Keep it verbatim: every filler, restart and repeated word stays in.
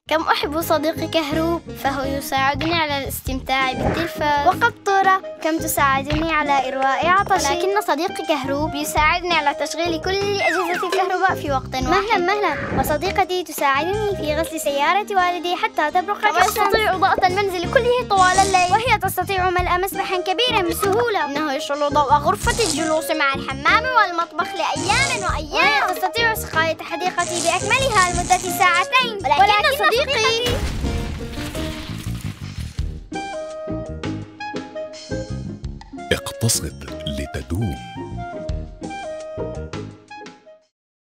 كم أحب صديقي كهروب، فهو يساعدني على الاستمتاع بالتلفاز. وقطورة، كم تساعدني على إرواء عطشي. لكن صديقي كهروب يساعدني على تشغيل كل أجهزة الكهرباء في وقت واحد. مهلا مهلا. وصديقتي تساعدني في غسل سيارة والدي حتى تبرق الشمس. تستطيع إضاءة المنزل كله طوال الليل، وهي تستطيع ملء مسبحا كبيرا بسهولة. إنه يشعل ضوء غرفة الجلوس مع الحمام والمطبخ لأيام وأيام. وهي تستطيع سقاية حديقتي بأكملها لمدة ساعتين. ولكن, ولكن صديقي اقتصد لتدوم.